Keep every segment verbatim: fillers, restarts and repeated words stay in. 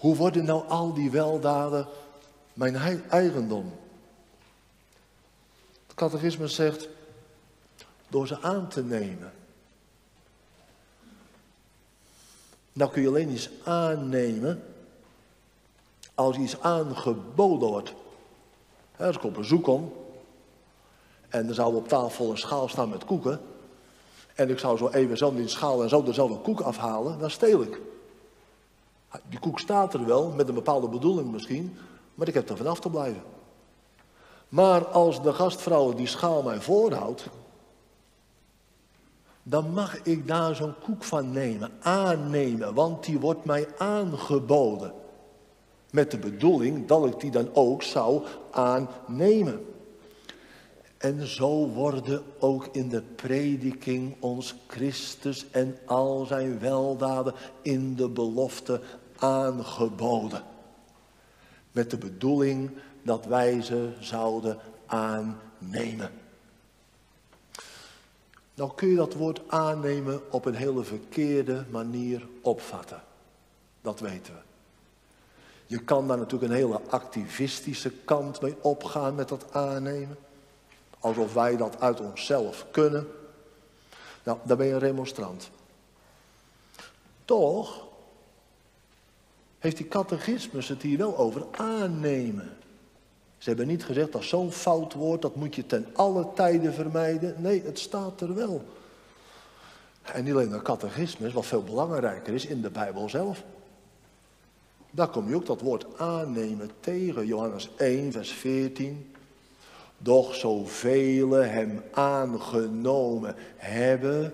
Hoe worden nou al die weldaden mijn eigendom? Het catechisme zegt, door ze aan te nemen. Nou kun je alleen iets aannemen als iets aangeboden wordt. Als ik op bezoek kom en er zou op tafel een schaal staan met koeken en ik zou zo even zo in die schaal en zo dezelfde koek afhalen, dan steel ik. Die koek staat er wel, met een bepaalde bedoeling misschien, maar ik heb er vanaf te blijven. Maar als de gastvrouw die schaal mij voorhoudt, dan mag ik daar zo'n koek van nemen, aannemen, want die wordt mij aangeboden. Met de bedoeling dat ik die dan ook zou aannemen. En zo worden ook in de prediking ons Christus en al zijn weldaden in de belofte aangeboden. Met de bedoeling dat wij ze zouden aannemen. Nou kun je dat woord aannemen op een hele verkeerde manier opvatten. Dat weten we. Je kan daar natuurlijk een hele activistische kant mee opgaan met dat aannemen. Alsof wij dat uit onszelf kunnen. Nou, dan ben je een remonstrant. Toch heeft die catechismus het hier wel over aannemen. Ze hebben niet gezegd, dat is zo'n fout woord, dat moet je ten alle tijden vermijden. Nee, het staat er wel. En niet alleen de catechismus, wat veel belangrijker is, in de Bijbel zelf. Daar kom je ook dat woord aannemen tegen. Johannes één, vers veertien. Doch zoveel hem aangenomen hebben,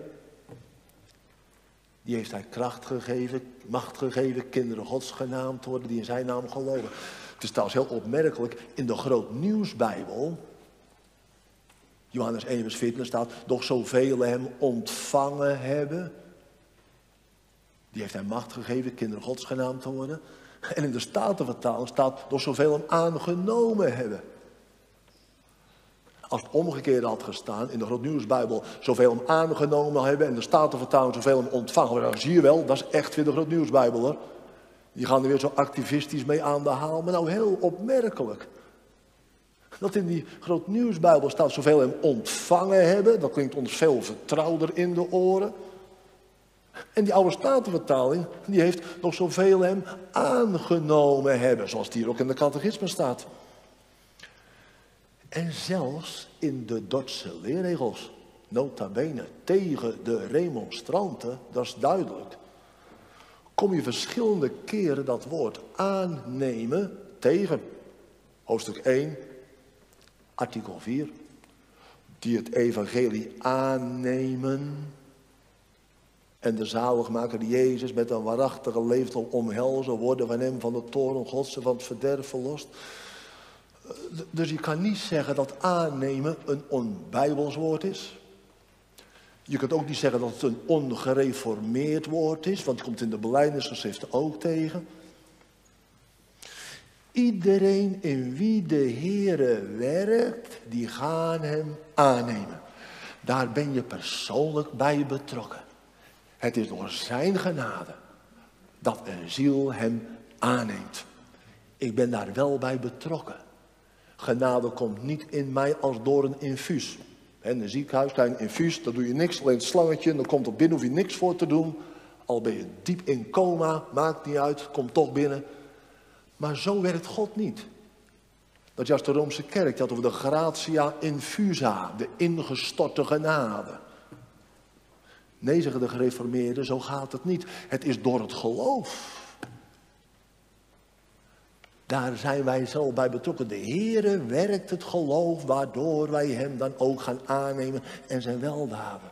die heeft hij kracht gegeven, macht gegeven, kinderen Gods genaamd worden, die in zijn naam geloven. Het is trouwens heel opmerkelijk, in de Groot Nieuwsbijbel, Johannes één vers veertien staat, doch zoveel hem ontvangen hebben, die heeft hij macht gegeven, kinderen Gods genaamd te worden. En in de Statenvertaling staat, doch zoveel hem aangenomen hebben. Als het omgekeerd had gestaan, in de Groot Nieuwsbijbel, zoveel hem aangenomen hebben en de Statenvertaling zoveel hem ontvangen. Dan zie je wel, dat is echt weer de Groot Nieuwsbijbel hoor. Die gaan er weer zo activistisch mee aan de haal. Maar nou heel opmerkelijk. Dat in die Groot Nieuwsbijbel staat zoveel hem ontvangen hebben. Dat klinkt ons veel vertrouwder in de oren. En die oude Statenvertaling, die heeft nog zoveel hem aangenomen hebben. Zoals het hier ook in de catechisme staat. En zelfs in de Dordtse leerregels, nota bene, tegen de remonstranten, dat is duidelijk, kom je verschillende keren dat woord aannemen tegen. Hoofdstuk één, artikel vier. Die het evangelie aannemen en de zaligmaker Jezus met een waarachtige leeftijd omhelzen, worden van hem van de toorn Gods en van het verderf verlost. Dus je kan niet zeggen dat aannemen een onbijbels woord is. Je kunt ook niet zeggen dat het een ongereformeerd woord is, want het komt in de belijdenisgeschriften ook tegen. Iedereen in wie de Heere werkt, die gaan hem aannemen. Daar ben je persoonlijk bij betrokken. Het is door zijn genade dat een ziel hem aanneemt. Ik ben daar wel bij betrokken. Genade komt niet in mij als door een infuus. In een ziekenhuis krijg je een infuus, dan doe je niks, alleen het slangetje, dan komt het binnen, hoef je niks voor te doen. Al ben je diep in coma, maakt niet uit, komt toch binnen. Maar zo werkt God niet. Dat is juist de Roomse kerk, die had over de gratia infusa, de ingestorte genade. Nee, zeggen de gereformeerden, zo gaat het niet. Het is door het geloof. Daar zijn wij zo bij betrokken. De Heere werkt het geloof, waardoor wij hem dan ook gaan aannemen en zijn weldaden.